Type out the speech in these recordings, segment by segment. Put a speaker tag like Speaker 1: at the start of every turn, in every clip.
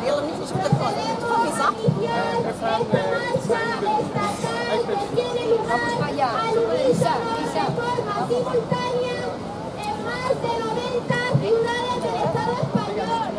Speaker 1: simultánea en más de 90 ciudades del Estado español.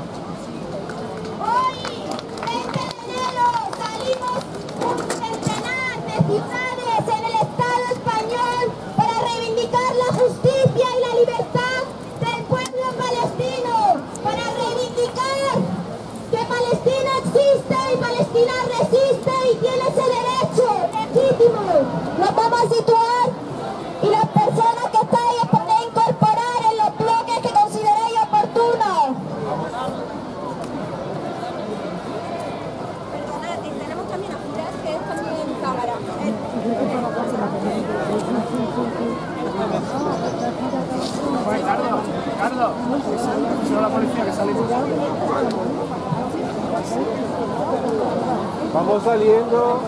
Speaker 1: Hoy, 20 de enero, salimos un centenar de ciudades en el Estado español para reivindicar la justicia y la libertad del pueblo palestino, para reivindicar que Palestina existe y Palestina resiste y tiene ese derecho legítimo. Nos vamos a situar y las personas que estáis os podéis incorporar en los bloques que consideréis oportunos. Perdona, tenemos también a Juras, que es también cámara.
Speaker 2: Carlos, solo la policía que salimos. Vamos saliendo.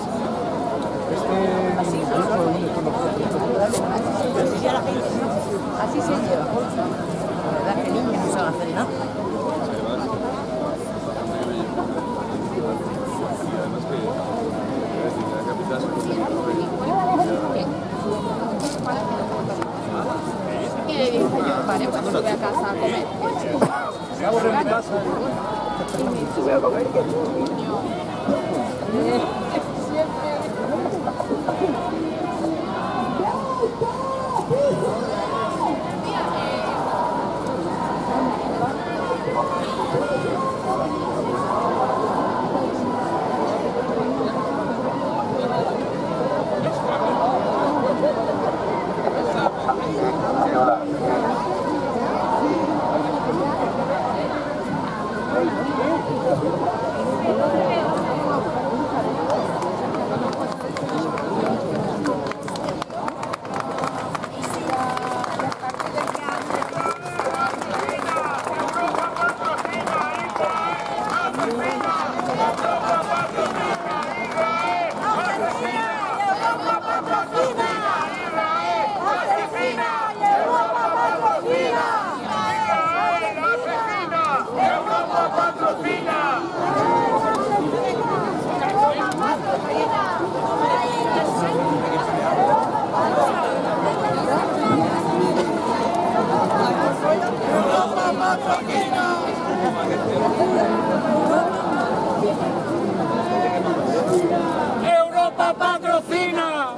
Speaker 3: Así se lleva. La verdad que niños no saben hacer nada. ¿Qué le dije yo? Vale, pues sube a casa a comer.
Speaker 2: Vamos a casa. Sube a comer.
Speaker 4: Europa patrocina.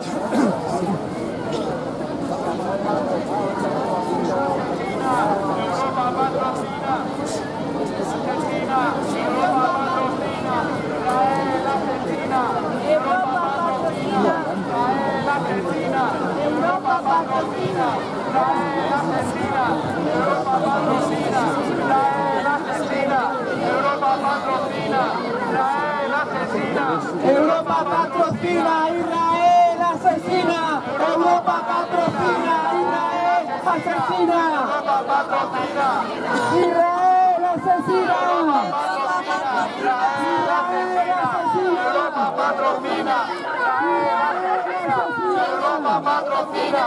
Speaker 5: Europa patrocina, Israel asesina. Europa patrocina, Israel asesina. Israel asesina.
Speaker 4: Europa patrocina. Europa patrocina.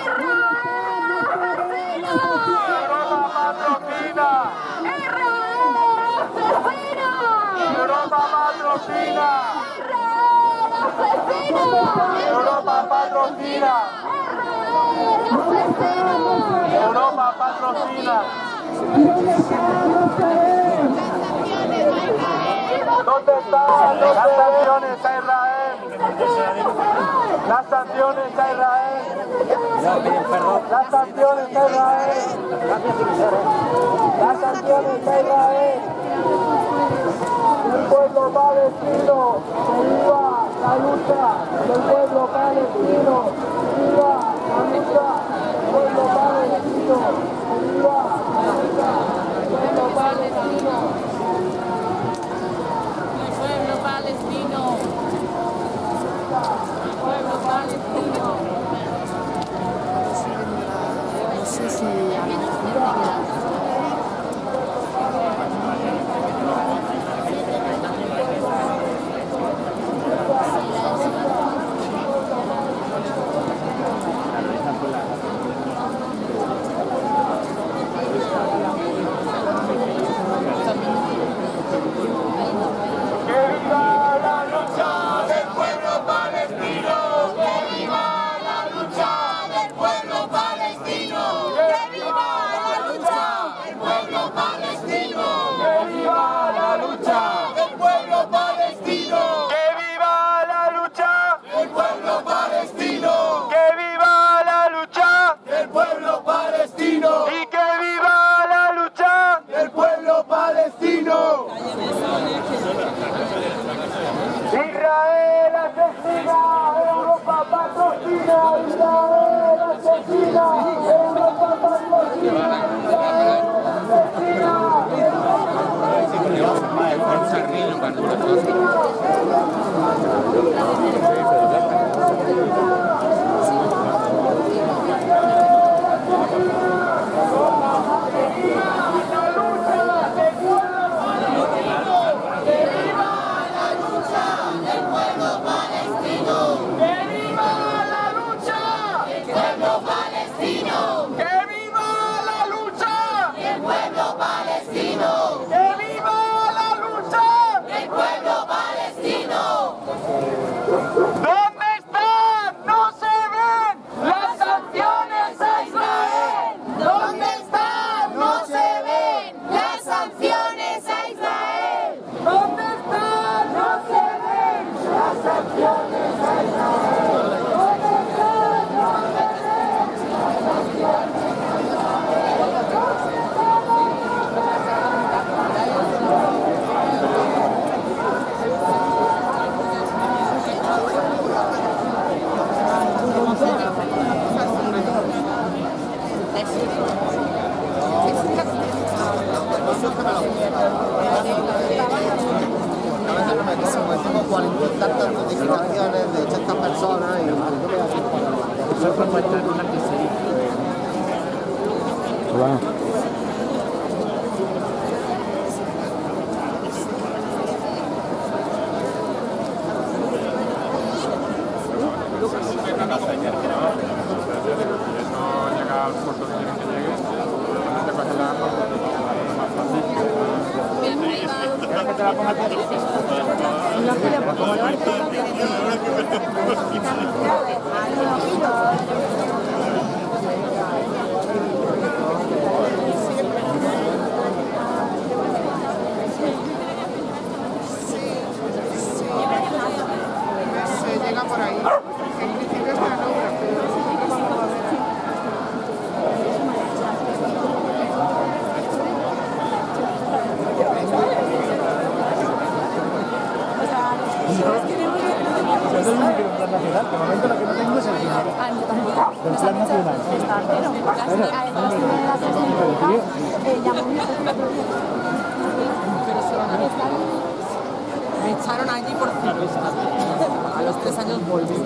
Speaker 4: Europa patrocina. Europa patrocina. Europa patrocina. ¿Dónde están las sanciones a Israel? Las sanciones a Israel. Las sanciones a Israel. Las sanciones a Israel. El pueblo palestino, viva la lucha del pueblo palestino, viva la lucha del pueblo palestino, viva la lucha del pueblo palestino.
Speaker 3: El pueblo palestino. El pueblo palestino. No sé si también
Speaker 6: Tantas notificaciones de 80 personas y eso fue muestra en una pizzería.
Speaker 2: Hola.
Speaker 7: Llega por ahí. En principio es una obra,
Speaker 2: De momento lo que no tengo es el dinero. Del plan nacional.
Speaker 3: Me echaron allí por ciclista. A los 3 años volví.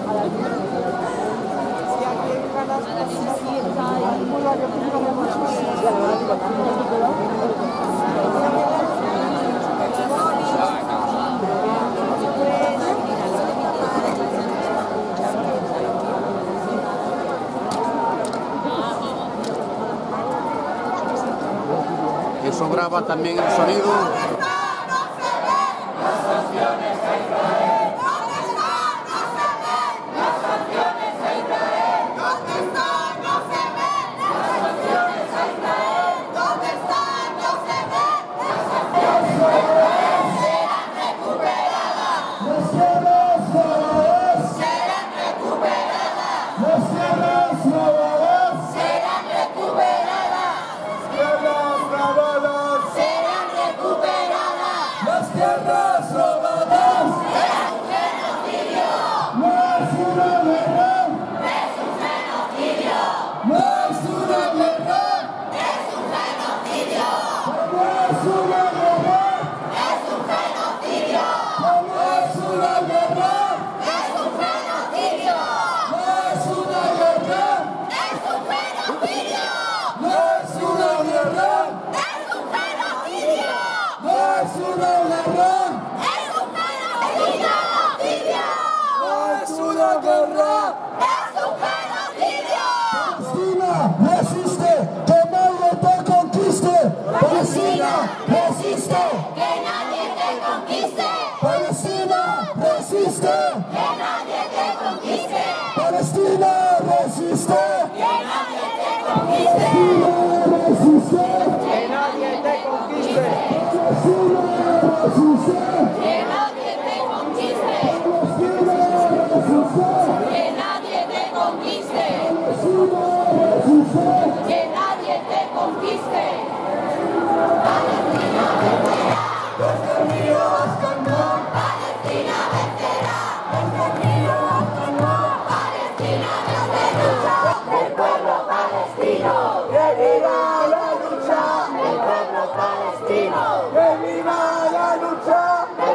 Speaker 6: Eso graba también el sonido.
Speaker 5: ¡Que viva la lucha!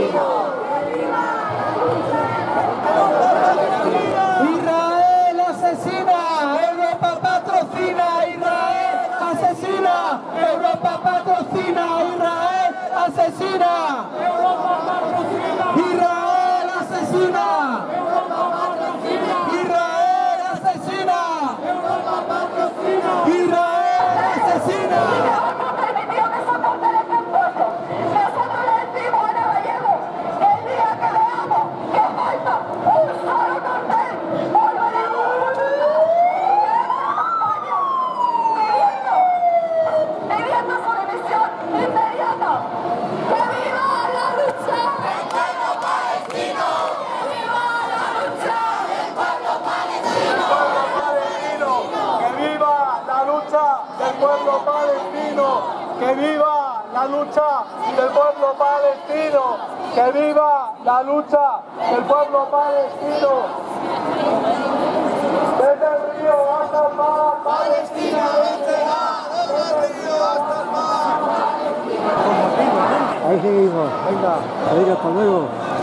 Speaker 5: Israel asesina, Europa patrocina, Israel asesina, Europa patrocina, Israel asesina, Israel asesina, Israel asesina, Israel asesina.
Speaker 4: ¡Que viva la lucha del pueblo palestino! ¡Que viva la lucha del pueblo palestino! ¡Desde el río hasta el mar! ¡Palestina vencerá! ¡Desde el río hasta el mar!
Speaker 2: Ahí seguimos. Venga, hasta luego.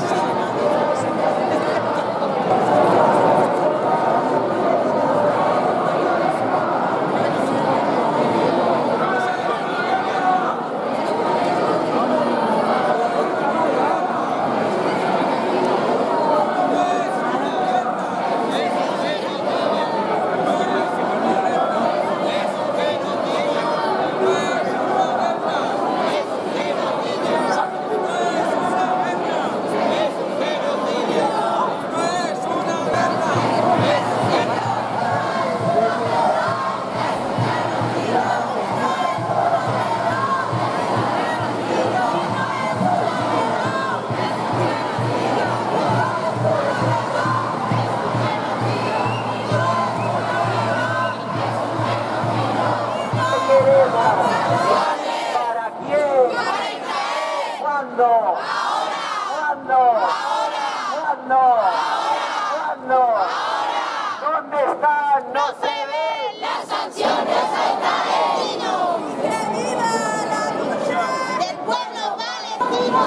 Speaker 4: ¿Dónde están? No se ven las sanciones a Israel.
Speaker 1: ¡Que viva la lucha del pueblo palestino!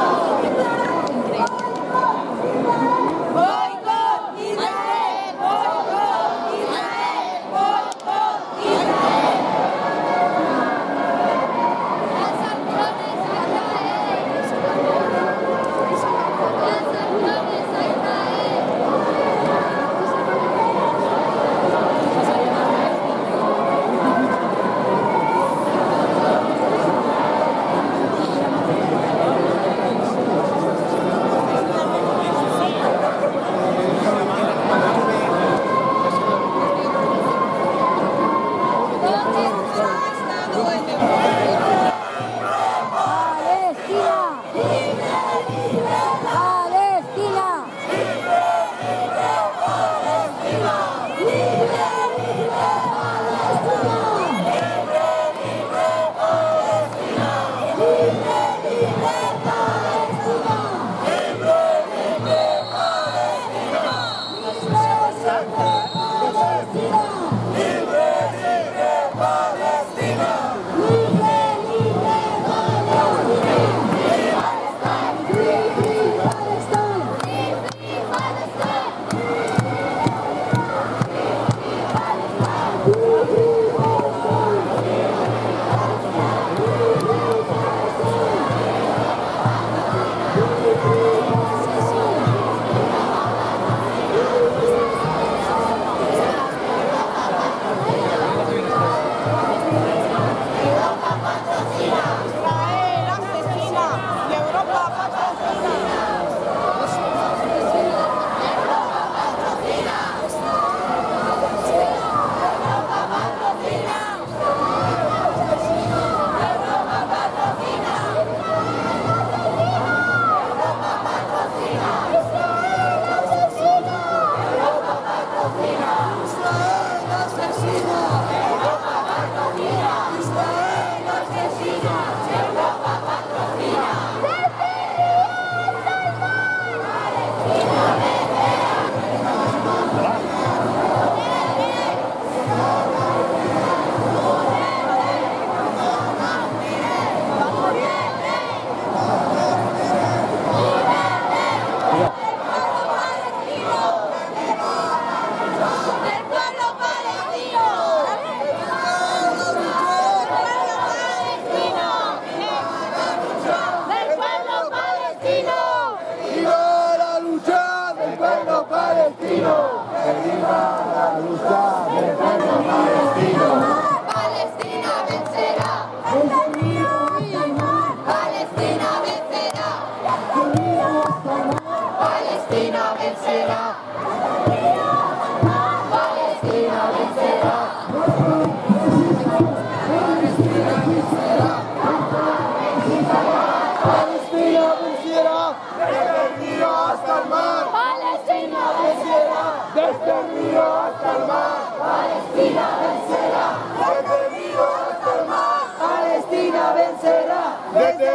Speaker 1: ¡Boicot Israel! ¡Boicot Israel! ¡Boicot Israel! ¡Las sanciones a Israel! ¡Las sanciones a Israel!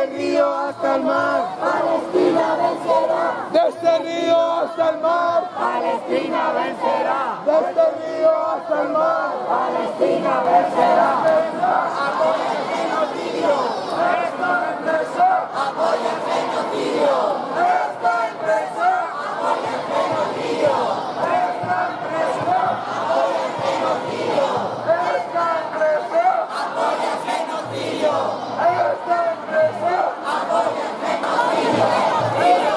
Speaker 5: este río hasta el mar,
Speaker 4: Palestina vencerá.
Speaker 5: de este río hasta el mar,
Speaker 4: Palestina vencerá.
Speaker 5: de este río hasta el mar.
Speaker 4: Palestina vencerá.
Speaker 5: Apoya el genocidio. Está preso. Apoya el genocidio. Está preso. Apoya el genocidio. Está preso. Apoya el genocidio. Está preso. Apoya el genocidio. Está preso. Apoya el genocidio.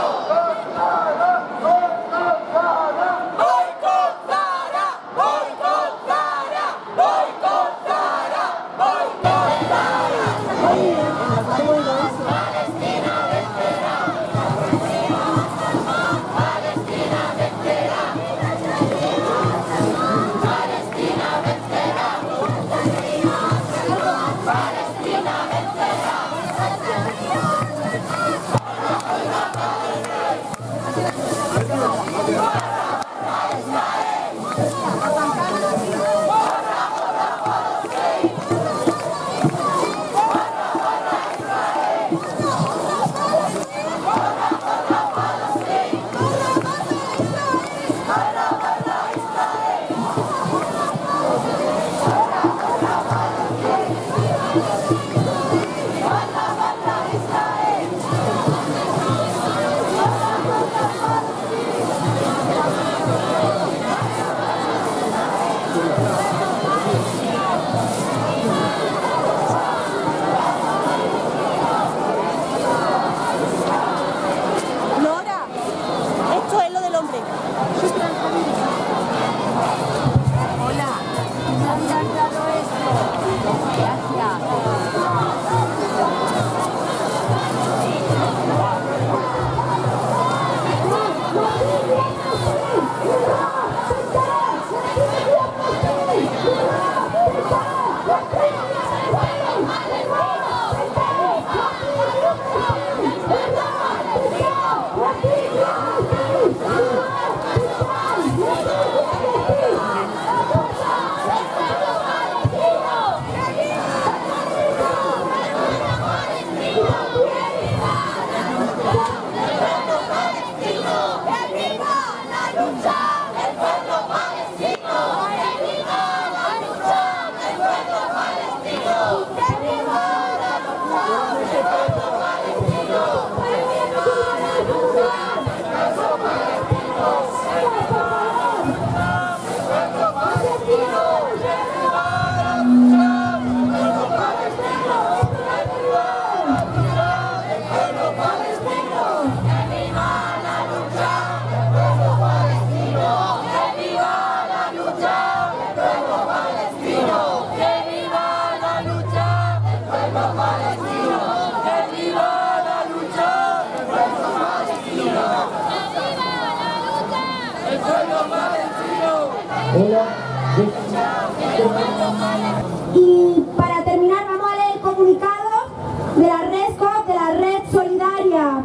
Speaker 1: Y para terminar vamos a leer el comunicado de la RESCO, de la Red Solidaria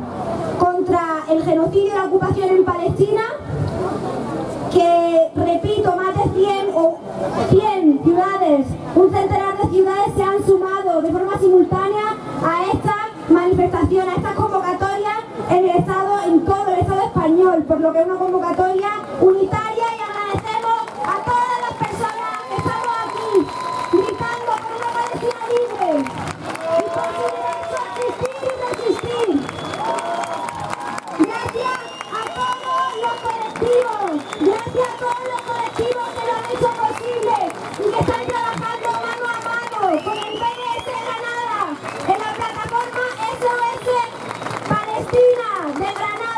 Speaker 1: contra el Genocidio y la Ocupación en Palestina, que, repito, más de 100 ciudades, un centenar de ciudades se han sumado de forma simultánea a esta manifestación, a esta convocatoria en todo el Estado español, por lo que es una convocatoria unitaria, y agradecemos a todas las personas que estamos aquí gritando por una Palestina libre y por su derecho a existir y resistir. Gracias a todos los colectivos, gracias a todos los colectivos que lo han hecho posible y que están trabajando mano a mano con el PNS Granada en la plataforma SOS Palestina de Granada.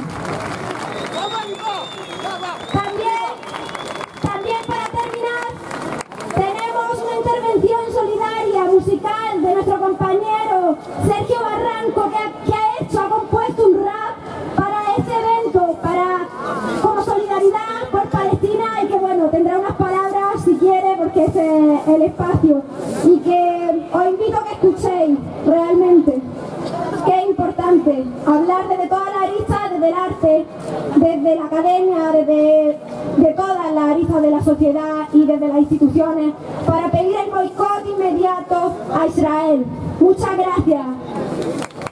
Speaker 1: También para terminar, tenemos una intervención solidaria musical de nuestro compañero Sergio Barranco, que ha compuesto un rap para este evento, como solidaridad por Palestina, y que bueno, tendrá unas palabras si quiere, porque ese es el espacio, y que os invito a que escuchéis realmente. Que es importante hablar desde toda la arista, desde el arte, desde la academia, de todas las aristas de la sociedad y desde las instituciones, para pedir el boicot inmediato a Israel. Muchas gracias.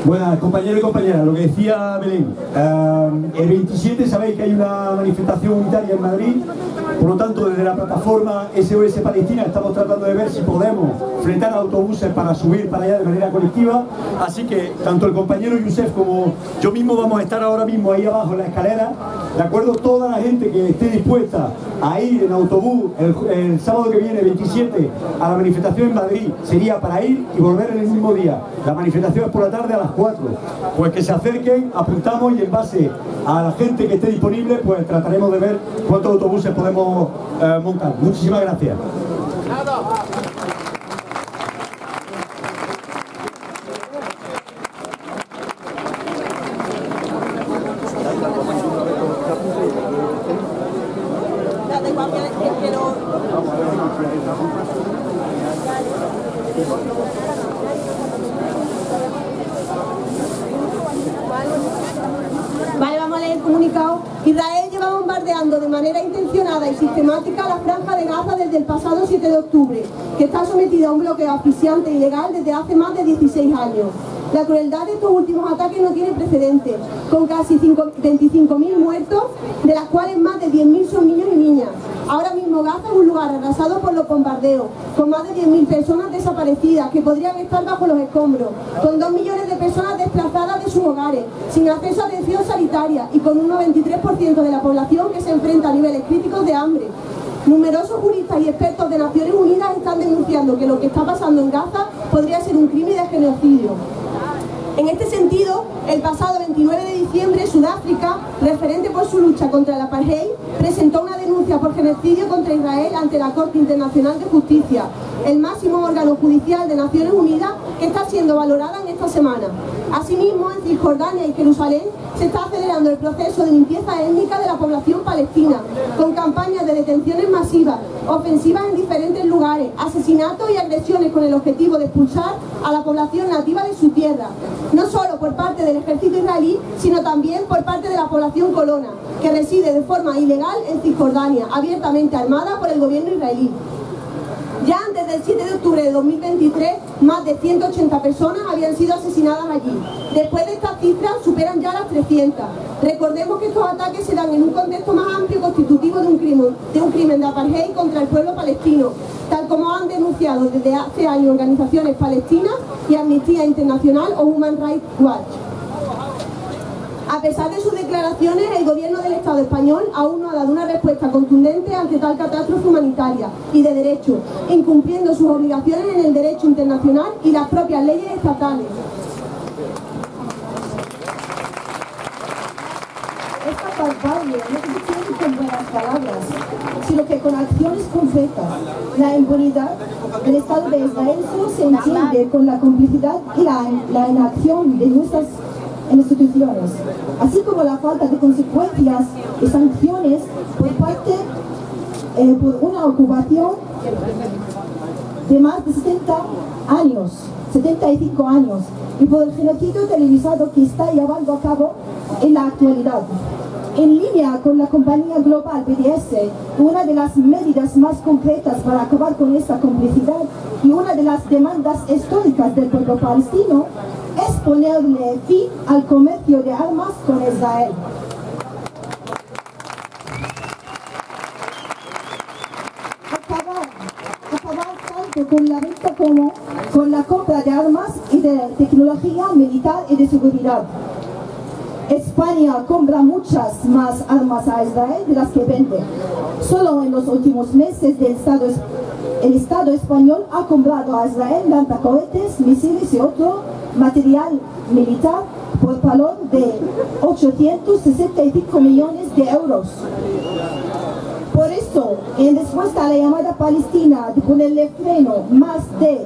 Speaker 8: Buenas, compañeros y compañeras, lo que decía Belén, el 27 sabéis que hay una manifestación unitaria en Madrid, por lo tanto desde la plataforma SOS Palestina estamos tratando de ver si podemos frenar autobuses para subir para allá de manera colectiva, así que tanto el compañero Youssef como yo mismo vamos a estar ahora mismo ahí abajo en la escalera, ¿de acuerdo? Toda la gente que esté dispuesta a ir en autobús el sábado que viene, 27, a la manifestación en Madrid, sería para ir y volver en el mismo día. La manifestación es por la tarde a las 4. Pues que se acerquen, apuntamos y en base a la gente que esté disponible, pues trataremos de ver cuántos autobuses podemos montar. Muchísimas gracias.
Speaker 1: Vale, vamos a leer el comunicado. Israel lleva bombardeando de manera intencionada y sistemática la franja de Gaza desde el pasado 7 de octubre, que está sometida a un bloqueo asfixiante y ilegal desde hace más de 16 años. La crueldad de estos últimos ataques no tiene precedentes, con casi 25.000 muertos, de las cuales más de 10.000 son niños y niñas. Ahora mismo Gaza es un lugar arrasado por los bombardeos, con más de 10.000 personas desaparecidas que podrían estar bajo los escombros, con 2 millones de personas desplazadas de sus hogares, sin acceso a atención sanitaria y con un 93% de la población que se enfrenta a niveles críticos de hambre. Numerosos juristas y expertos de Naciones Unidas están denunciando que lo que está pasando en Gaza podría ser un crimen de genocidio. En este sentido, el pasado 29 de diciembre, Sudáfrica, referente por su lucha contra el apartheid, presentó una denuncia por genocidio contra Israel ante la Corte Internacional de Justicia, el máximo órgano judicial de Naciones Unidas, que está siendo valorada en esta semana. Asimismo, en Cisjordania y Jerusalén se está acelerando el proceso de limpieza étnica de la población palestina, con campañas de detenciones masivas, ofensivas en diferentes lugares, asesinatos y agresiones con el objetivo de expulsar a la población nativa de su tierra, no solo por parte del ejército israelí, sino también por parte de la población colona, que reside de forma ilegal en Cisjordania, abiertamente armada por el gobierno israelí. Ya antes del 7 de octubre de 2023, más de 180 personas habían sido asesinadas allí. Después de estas cifras, superan ya las 300. Recordemos que estos ataques se dan en un contexto más amplio constitutivo de un crimen de apartheid contra el pueblo palestino, tal como han denunciado desde hace años organizaciones palestinas y Amnistía Internacional o Human Rights Watch. A pesar de sus declaraciones, el gobierno del Estado español aún no ha dado una respuesta contundente ante tal catástrofe humanitaria y de derecho, incumpliendo sus obligaciones en el derecho internacional y las propias leyes estatales.
Speaker 9: Esta barbarie no se detiene con buenas palabras, sino que con acciones concretas. La impunidad del Estado de Israel solo se entiende con la complicidad y la inacción de nuestras instituciones, así como la falta de consecuencias y sanciones por una ocupación de más de 75 años, y por el genocidio televisado que está llevando a cabo en la actualidad. En línea con la compañía global BDS, una de las medidas más concretas para acabar con esta complicidad y una de las demandas históricas del pueblo palestino es ponerle fin al comercio de armas con Israel. Acabar tanto con la venta como con la compra de armas y de tecnología militar y de seguridad. España compra muchas más armas a Israel de las que vende. Solo en los últimos meses el Estado español ha comprado a Israel lanzacohetes, misiles y otro material militar por valor de 865 millones de euros. Por eso, en respuesta a la llamada palestina de ponerle freno, más de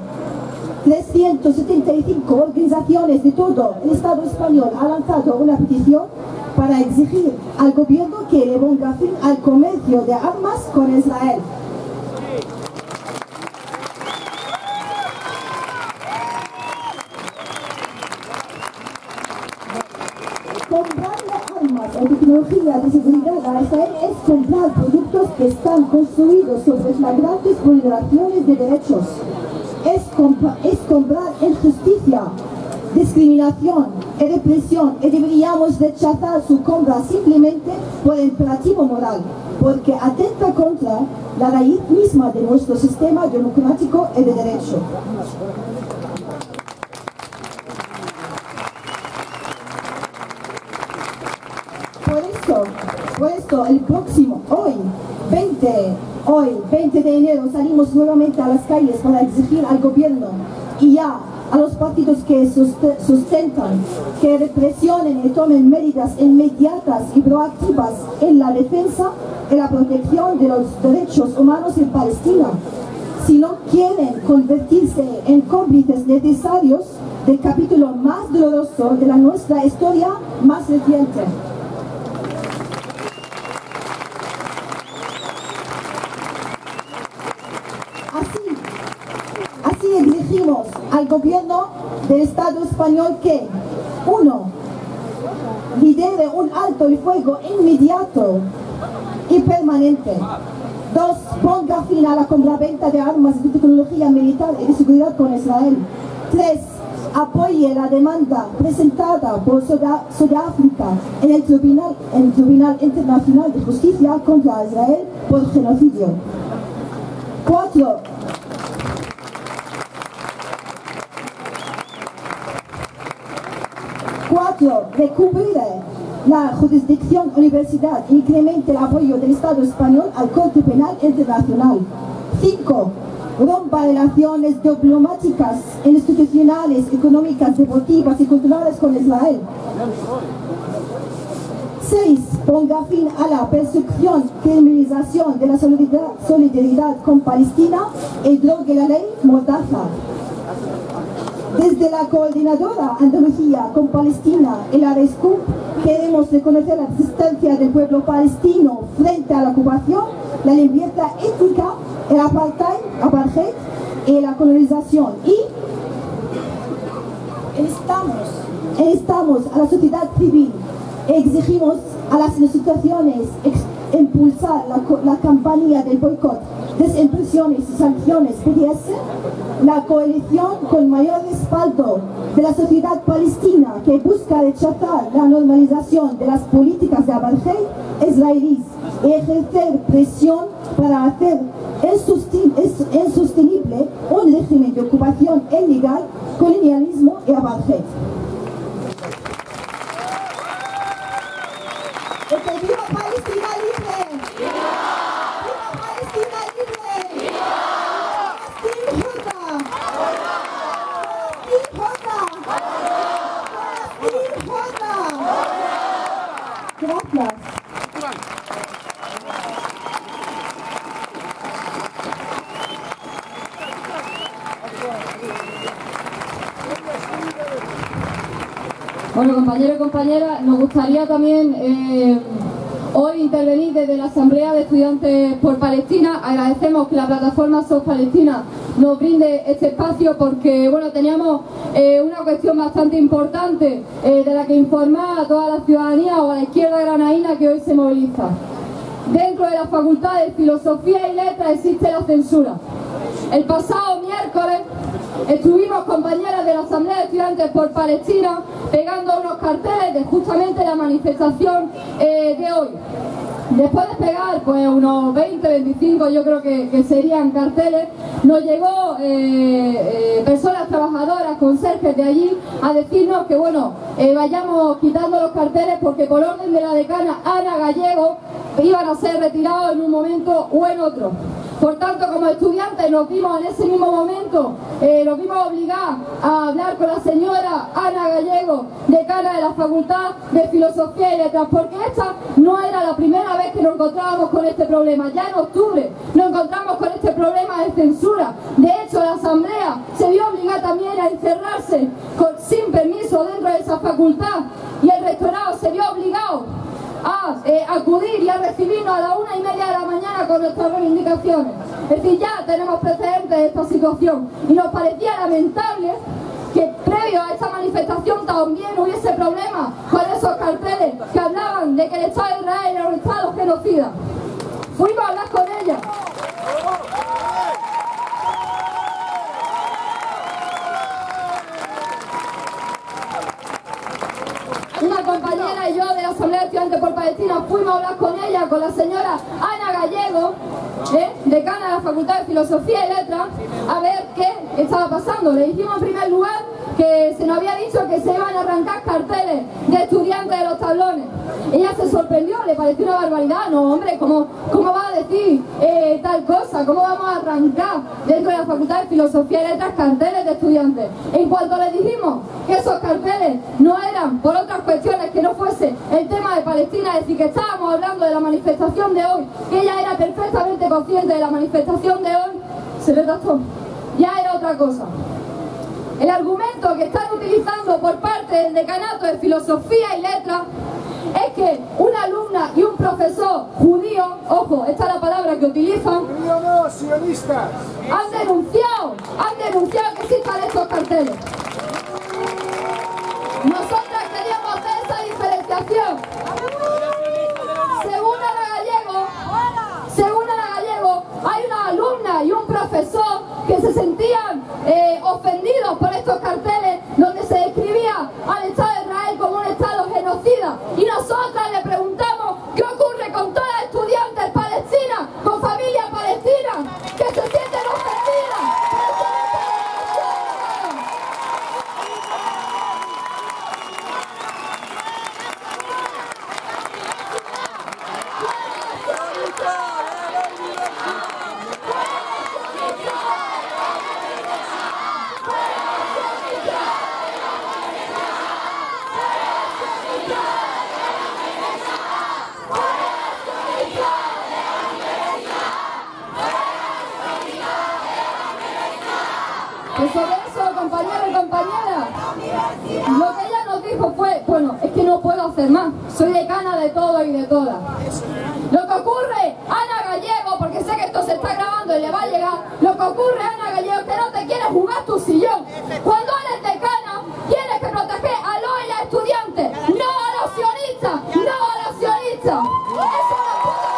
Speaker 9: 375 organizaciones de todo el Estado español ha lanzado una petición para exigir al gobierno que le ponga fin al comercio de armas con Israel. Comprarle armas o tecnología de seguridad a Israel es comprar productos que están construidos sobre flagrantes vulneraciones de derechos. Es comprar injusticia discriminación y represión y deberíamos rechazar su compra simplemente por imperativo moral, porque atenta contra la raíz misma de nuestro sistema democrático y de derecho. Por esto el próximo, hoy 20 de enero, salimos nuevamente a las calles para exigir al gobierno y ya a los partidos que sustentan que represionen y tomen medidas inmediatas y proactivas en la defensa y la protección de los derechos humanos en Palestina, si no quieren convertirse en cómplices necesarios del capítulo más doloroso de nuestra historia más reciente. Así exigimos al gobierno del Estado español que 1. Lidere un alto el fuego inmediato y permanente. 2. Ponga fin a la compraventa de armas y de tecnología militar y de seguridad con Israel. 3. Apoye la demanda presentada por Sudáfrica en el Tribunal Internacional de Justicia contra Israel por genocidio. 4. Recupere la jurisdicción universidad y incremente el apoyo del Estado español al Corte Penal Internacional. 5. Rompa relaciones diplomáticas, institucionales, económicas, deportivas y culturales con Israel. 6. Ponga fin a la persecución, criminalización de la solidaridad con Palestina y drogue la ley Mordaza. Desde la Coordinadora Andalucía con Palestina y la RESCUP queremos reconocer la existencia del pueblo palestino frente a la ocupación, la limpieza étnica, el apartheid y la colonización. Y instamos a la sociedad civil, exigimos a las instituciones impulsar la campaña del boicot, desimpresiones y sanciones PDS, la coalición con mayor respaldo de la sociedad palestina que busca rechazar la normalización de las políticas de apartheid israelíes y ejercer presión para hacer insostenible un régimen de ocupación ilegal, colonialismo y apartheid. ¡Viva Palestina libre! ¡Viva Palestina libre! ¡Viva Gracias.
Speaker 10: Bueno, compañeros y compañeras, nos gustaría también hoy intervenir desde la Asamblea de Estudiantes por Palestina. Agradecemos que la plataforma SOS Palestina nos brinde este espacio porque, bueno, teníamos una cuestión bastante importante de la que informar a toda la ciudadanía o a la izquierda granaína que hoy se moviliza. Dentro de la Facultad de Filosofía y Letras existe la censura. El pasado miércoles estuvimos compañeras de la Asamblea de Estudiantes por Palestina pegando unos carteles de justamente la manifestación de hoy. Después de pegar pues unos 20, 25 yo creo que serían carteles, nos llegó personas trabajadoras, conserjes de allí a decirnos que bueno, vayamos quitando los carteles porque por orden de la decana Ana Gallego iban a ser retirados en un momento o en otro. Por tanto, como estudiantes nos vimos en ese mismo momento, nos vimos obligados a hablar con la señora Ana Gallego, decana de la Facultad de Filosofía y Letras, porque esta no era la primera vez que nos encontrábamos con este problema. Ya en octubre nos encontramos con este problema de censura. De hecho, la Asamblea se vio obligada también a encerrarse sin permiso dentro de esa facultad y el rectorado se vio obligado a acudir y a recibirnos a las 1:30 de la mañana con nuestras reivindicaciones. Es decir, ya tenemos precedentes de esta situación y nos parecía lamentable que previo a esta manifestación también hubiese problemas con esos carteles que hablaban de que el Estado de Israel era un Estado genocida. Fuimos a hablar con ella. una compañera y yo de la Asamblea de Estudiantes por Palestina fuimos a hablar con ella, con la señora Ana Gallego, decana de la Facultad de Filosofía y Letras, a ver qué estaba pasando. Le dijimos en primer lugar que se nos había dicho que se iban a arrancar carteles de estudiantes de los tablones. Ella se sorprendió, le pareció una barbaridad. No, hombre, ¿cómo va a decir tal cosa? ¿Cómo vamos a arrancar dentro de la Facultad de Filosofía y Letras carteles de estudiantes? En cuanto le dijimos que esos carteles no eran por otras cuestiones que no fuese el tema de Palestina, es decir, que estábamos hablando de la manifestación de hoy, que ella era perfectamente consciente de la manifestación de hoy, se retractó. Ya era otra cosa. El argumento que están utilizando por parte del decanato de Filosofía y Letras es que una alumna y un profesor judío, ojo, esta es la palabra que utilizan,
Speaker 5: sionistas,
Speaker 10: han denunciado que existan estos carteles. Nosotras queríamos hacer esa diferenciación. Según Ana Gallego, hay una alumna y un profesor que se sentían ofendidos por estos carteles donde se describía al Estado de Israel como un Estado genocida. Y nosotras le preguntamos qué ocurre con todas las estudiantes palestinas, con familias palestinas, que se sienten ofendidas. Pues sobre eso, compañeros y compañeras, lo que ella nos dijo fue, bueno, es que no puedo hacer más, soy decana de todo y de todas. Lo que ocurre, Ana Gallego, porque sé que esto se está grabando y le va a llegar, lo que ocurre, Ana Gallego, es que no te quieres jugar tu sillón. Cuando eres decana, tienes que proteger a los y las estudiantes, no a los sionistas, no a los sionistas. Eso es una puta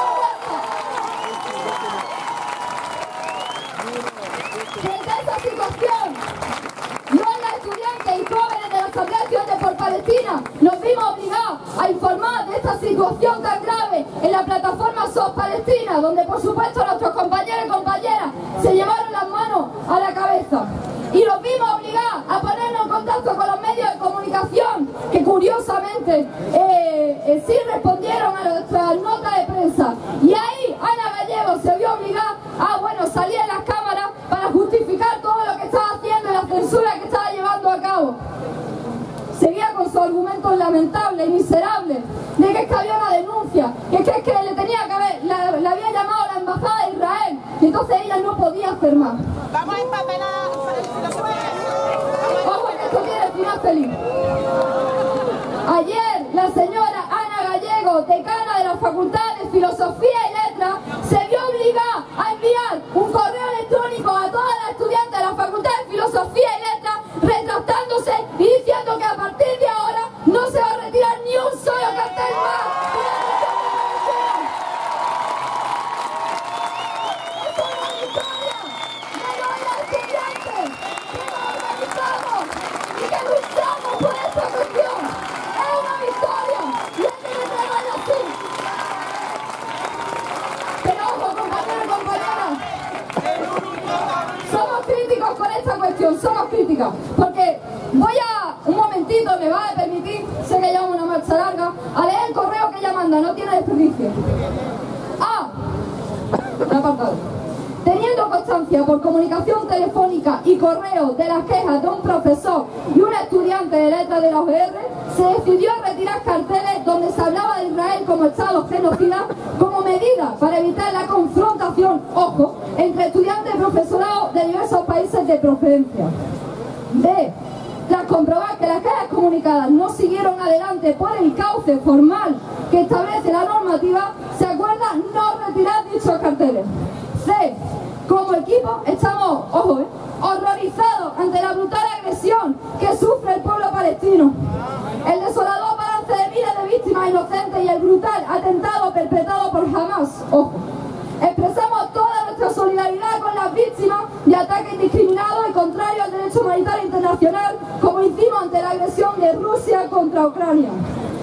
Speaker 10: vergüenza. Frente a esa situación, los estudiantes y jóvenes de la Asamblea de Estudiantes por Palestina nos vimos obligados a informar de esta situación tan grave en la plataforma SOS Palestina, donde por supuesto nuestros compañeros y compañeras se llevaron las manos a la cabeza. Y nos vimos obligados a ponernos en contacto con los medios de comunicación, que curiosamente sí respondieron a nuestras notas de prensa. Y ahí Ana Gallego se vio obligada a, bueno, salir en las cámaras para justificar todo lo que estaba haciendo y la censura que estaba llevando a cabo. Seguía con sus argumentos lamentables y miserables de que es que había una denuncia, que es que le tenía que haber, le había llamado a la embajada de Israel y entonces ella no podía hacer más.
Speaker 7: Vamos a empapelar
Speaker 10: Ojo que esto tiene final feliz. Ayer la señora Ana Gallego, decana de la Facultad de Filosofía y Letras, se vio obligada a enviar un correo electrónico a todas las estudiantes de la Facultad de Filosofía y Letras retractándose y diciendo que a partir de ahora no se va a retirar ni un solo cartel más. ¡Es una victoria de los estudiantes que nos organizamos y que luchamos por esta cuestión! ¡Es una victoria! ¡Y hay que declararlo así! Pero ojo, compañeros y compañeras, somos críticos con esta cuestión, somos críticas, porque voy a, un momentito, me va a permitir, sé que llevamos una marcha larga, a leer el correo que ella manda, no tiene desperdicio. Apartado. Teniendo constancia por comunicación telefónica y correo de las quejas de un profesor y un estudiante de letras de la UGR, se decidió retirar carteles donde se hablaba de Israel como Estado genocida como medida para evitar la confrontación, ojo, entre estudiantes y profesorado de diversos países de procedencia. B. Tras comprobar que las quejas comunicadas no siguieron adelante por el cauce formal que establece la normativa, se acuerda no retirar dichos carteles. C. Como equipo estamos, ojo, horrorizados ante la brutal agresión que sufre el pueblo palestino, el desolador balance de miles de víctimas inocentes y el brutal atentado perpetrado por Hamas, ojo. Expresamos toda nuestra solidaridad con las víctimas de ataques indiscriminados y contrarios al derecho humanitario internacional, como hicimos ante la agresión de Rusia contra Ucrania.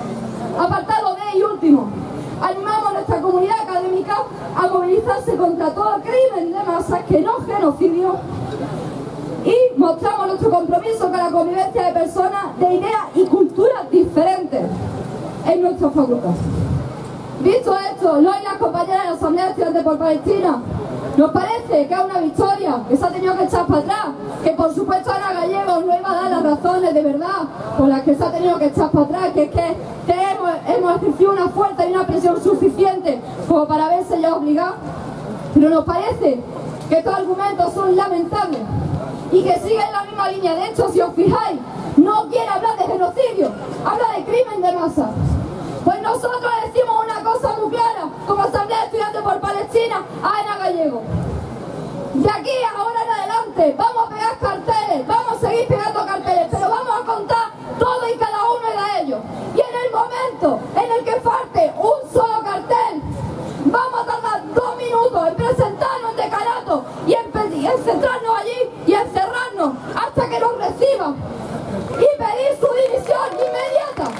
Speaker 10: Apartado B y último. Animamos a nuestra comunidad académica a movilizarse contra todo crimen de masas que no genocidio y mostramos nuestro compromiso con la convivencia de personas de ideas y culturas diferentes en nuestra facultad. Visto esto, hoy las compañeras de la Asamblea de Estudiantes por Palestina, nos parece que es una victoria que se ha tenido que echar para atrás, que por supuesto Ana Gallego no iba a dar las razones de verdad por las que se ha tenido que echar para atrás, que es que hemos ejercido una fuerza y una presión suficiente como para verse ya obligados, pero nos parece que estos argumentos son lamentables y que siguen la misma línea. De hecho, si os fijáis, no quiere hablar de genocidio, habla de crimen de masa. Pues nosotros decimos una cosa muy clara, como Asamblea de Estudiantes por Palestina, a Ana Gallego. De aquí ahora en adelante vamos a pegar carteles, vamos a seguir pegando carteles, pero vamos a contar todo y cada uno de ellos. Y en el momento en el que falte un solo cartel, vamos a tardar 2 minutos en presentarnos en decanato y en centrarnos allí y encerrarnos hasta que nos reciban y pedir su división inmediata.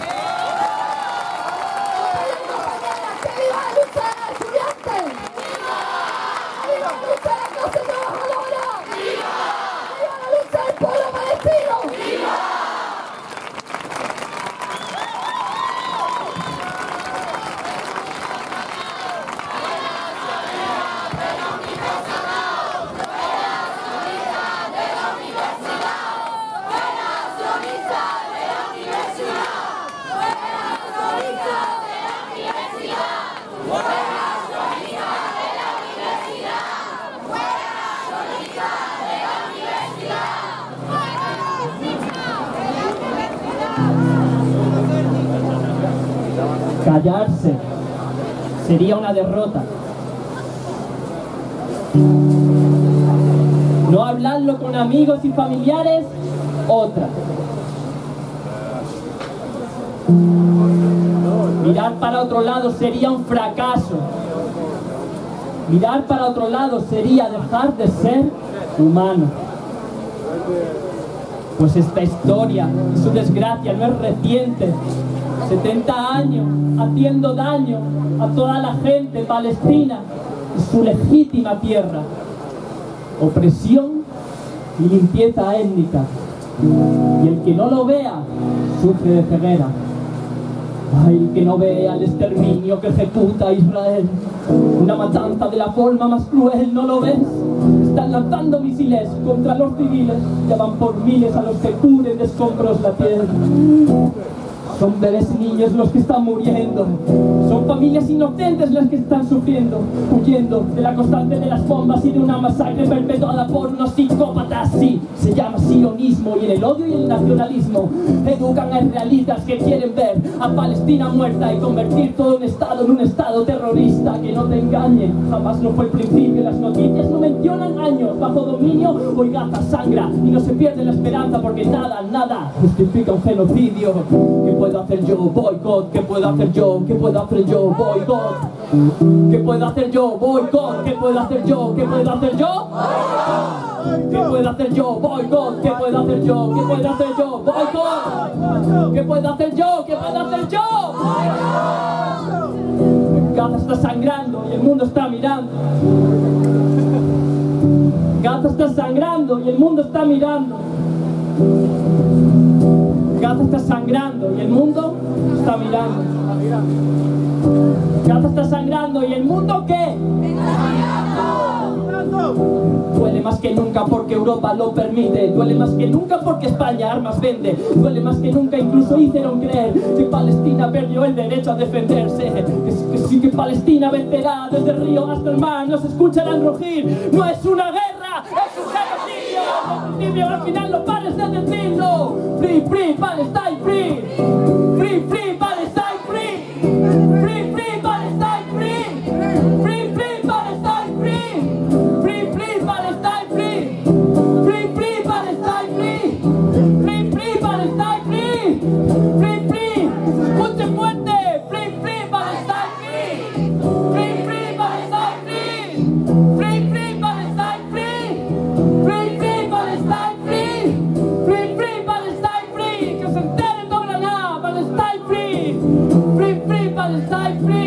Speaker 11: Callarse sería una derrota. No hablarlo con amigos y familiares, otra. Mirar para otro lado sería un fracaso. Mirar para otro lado sería dejar de ser humano. Pues esta historia y su desgracia no es reciente. 70 años haciendo daño a toda la gente palestina y su legítima tierra. Opresión y limpieza étnica. Y el que no lo vea, sufre de ceguera. Ay, el que no vea el exterminio que ejecuta Israel. Una matanza de la forma más cruel, ¿no lo ves? Están lanzando misiles contra los civiles. Ya van por miles a los que cubren de escombros la tierra. Son bebés y niños los que están muriendo. Son familias inocentes las que están sufriendo, huyendo de la constante de las bombas y de una masacre perpetuada por unos psicópatas. Sí, se llama sionismo, y en el odio y el nacionalismo educan a israelitas que quieren ver a Palestina muerta y convertir todo un estado en un estado terrorista. Que no te engañen, jamás no fue el principio. Las noticias no mencionan años bajo dominio. Hoy Gaza sangra y no se pierde la esperanza, porque nada, nada justifica un genocidio. ¿Qué puedo hacer yo? Boicot. ¿Qué puedo hacer yo? ¿Qué puedo hacer yo? Boicot. ¿Qué puedo hacer yo? Boicot. ¿Qué puedo hacer yo? ¿Qué puedo hacer yo? ¿Qué puedo hacer yo? Boicot. ¿Qué puedo hacer yo? ¿Qué puedo hacer yo? Boicot. ¿Qué puedo hacer yo? ¿Qué puedo hacer yo? Gaza está sangrando y el mundo está mirando. Gaza está sangrando y el mundo está mirando. Gaza está sangrando y el mundo está mirando. Gaza está sangrando y el mundo ¿qué? Duele más que nunca porque Europa lo permite. Duele más que nunca porque España armas vende. Duele más que nunca, incluso hicieron creer que Palestina perdió el derecho a defenderse. Que sí, que Palestina vencerá desde el río hasta el mar. Nos escucharán rugir. No es una guerra, es un genocidio. Al final no pares de decirlo. Free, free, Palestine, free. Free, free, Palestine, free. Free, free, Palestine, free. Free, free, Palestine, free. Free, free, Palestine, free. Free, free, Palestine, free. Free, free, Palestine, free. Free, free. Escuche fuerte. Free, free, Palestine, free. Free, free, Palestine, free. Free, free, Palestine, free. Free, free, Palestine, free. Free, free, Palestine, free. Que se enteren de Granada, Palestine. Palestine free!